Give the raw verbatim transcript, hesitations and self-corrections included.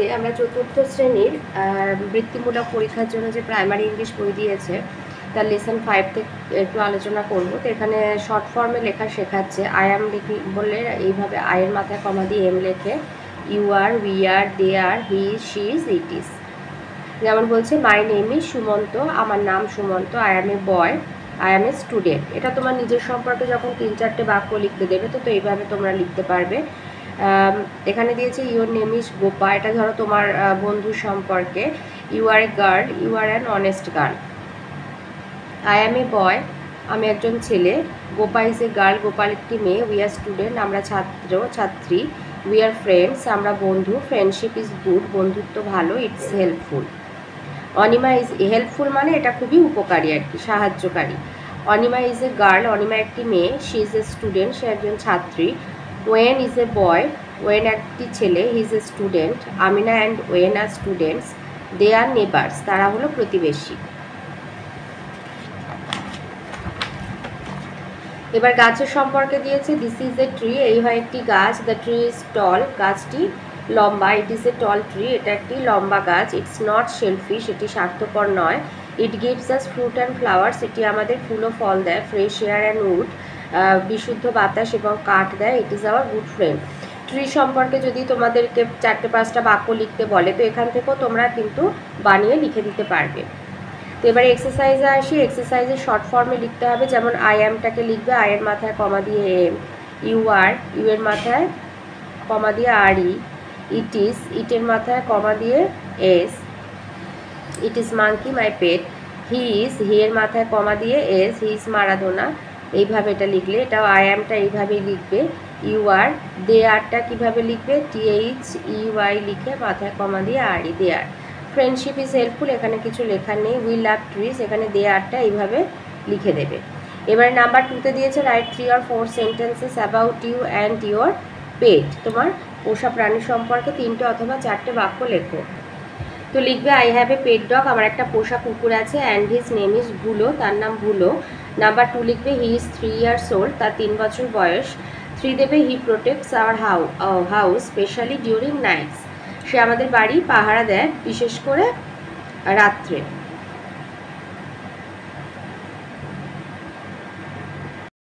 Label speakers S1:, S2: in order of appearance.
S1: ভিডিওতে আমরা চতুর্থ শ্রেণীর বৃত্তিমূলক পরীক্ষার জন্য যে প্রাইমারি ইংলিশ বই দিয়েছে তার লেসন ফাইভ থেকে একটু আলোচনা করব। তো এখানে শর্ট ফর্মে লেখা শেখাচ্ছে। আই অ্যাম লিখি বললে এইভাবে আয়ের মাথায় কমা দিয়ে এম লেখে, you are, we are, they are, he, she is, it is. যেমন বলছে মাই নেম ইজ সুমন্ত, আমার নাম Sumanta, I am a boy, I am a student. এটা তোমার নিজের সম্পর্কে যখন তিন চারটে বাক্য লিখতে দেবে তো তো এইভাবে তোমরা লিখতে পারবে। এখানে দিয়েছে ইউর নেম ইজ গোপা, এটা ধরো তোমার বন্ধু সম্পর্কে। You are a girl, you are an honest girl. I am a boy, আমি একজন ছেলে। Gopa is a girl, Gopal একটি মেয়ে। উই আর স্টুডেন্ট, আমরা ছাত্র ছাত্রী। উই আর ফ্রেন্ডস, আমরা বন্ধু। ফ্রেন্ডশিপ ইজ গুড, বন্ধুত্ব ভালো। It's helpful. Anima is helpful মানে এটা খুবই উপকারী আর কি, সাহায্যকারী। Anima is a girl, Anima একটি মেয়ে। শি ইজ এ স্টুডেন্ট, সে একজন ছাত্রী। Owen is a boy, Owen একটি ছেলে। He is a student. Amina and Owen are students. They are neighbours, তারা হলো প্রতিবেশী। এবার গাছের সম্পর্কে দিয়েছে। দিস ইজ এ ট্রি, এই হয় একটি গাছ। দ্য ট্রি ইজ টল, গাছটি লম্বা। It is a ton tree, এটা একটি লম্বা গাছ। ইটস নট সেলফিশ, এটি স্বার্থপর নয়। It gives us fruit and flowers, এটি আমাদের ফুল ও ফল দেয়। ফ্রেশ এয়ার অ্যান্ড উড, বিশুদ্ধ বাতাস এবং কাঠ দেয়। It is our good friend. Tree সম্পর্কে যদি তোমাদেরকে চারটে পাঁচটা বাক্য লিখতে বলে তো এখান থেকেও তোমরা কিন্তু বানিয়ে লিখে দিতে পারবে। তো এবার এক্সারসাইজে আসি। এক্সারসাইজে শর্ট ফর্মে লিখতে হবে। যেমন আই অ্যামটাকে লিখবে আয়ের মাথায় কমা দিয়ে এম। ইউ আর, ইউ এর মাথায় কমা দিয়ে আর ই। ইট ইজ, ইটের মাথায় কমা দিয়ে S. It is monkey my pet. He is, he এর মাথায় কমা দিয়ে এস। He is Maradona. এইভাবে এটা লিখলে, এটাও আই অ্যামটা এইভাবেই লিখবে। ইউ আর, দে আরটা কীভাবে লিখবে? টি এইচ ইউ আই লিখে মাথায় কমা দিয়ে R E, they are. Friendship is helpful, এখানে কিছু লেখা নেই। উই লাভ ট্রিজ, এখানে দে আরটা এইভাবে লিখে দেবে। এবারে নাম্বার টুতে দিয়েছে write three or four sentences about you and your pet. তোমার পোষা প্রাণী সম্পর্কে তিনটে অথবা চারটে বাক্য লেখো। তো লিখবে I have a pet dog, আমার একটা পোষা কুকুর আছে। অ্যান্ড হিজ নেম ইজ ভুলো, তার নাম ভুলো। নাম্বার টু লিখবে he is three years old, তার তিন বছর বয়স। থ্রি দেবে he protects our how house specially during nights, সে আমাদের বাড়ি পাহারা দেয় বিশেষ করে রাত্রে।